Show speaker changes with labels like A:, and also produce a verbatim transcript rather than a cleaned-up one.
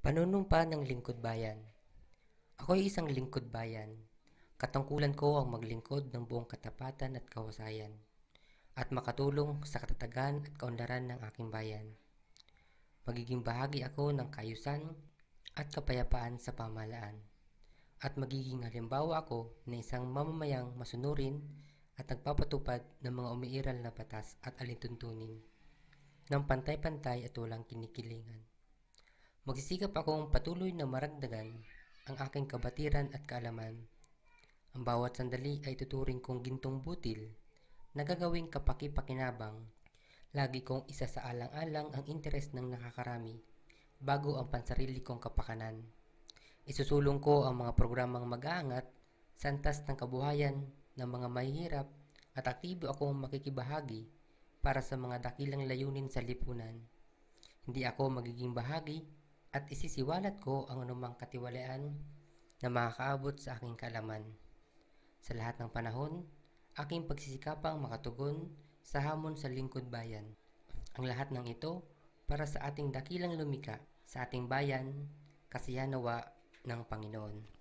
A: Panunumpa ng lingkod bayan. Ako'y isang lingkod bayan. Katungkulan ko ang maglingkod ng buong katapatan at kahusayan at makatulong sa katatagan at kaunlaran ng aking bayan. Magiging bahagi ako ng kaayusan at kapayapaan sa pamahalaan at magiging halimbawa ako na isang mamamayang masunurin at nagpapatupad ng mga umiiral na batas at alintuntunin ng pantay-pantay at walang kinikilingan. Magsisikap akong patuloy na maragdagan ang aking kabatiran at kaalaman. Ang bawat sandali ay tuturing kong gintong butil na gagawing kapaki-pakinabang. Lagi kong isa sa alang-alang ang interes ng nakakarami bago ang pansarili kong kapakanan. Isusulong ko ang mga programang mag-aangat sa antas ng kabuhayan ng mga mahihirap at aktibo akong makikibahagi para sa mga dakilang layunin sa lipunan. Hindi ako magiging bahagi at isisiwalat ko ang anumang katiwalaan na makakaabot sa aking kaalaman. Sa lahat ng panahon, aking pagsisikapang makatugon sa hamon sa lingkod bayan. Ang lahat ng ito para sa ating dakilang lumika sa ating bayan, kasiyanawa ng Panginoon.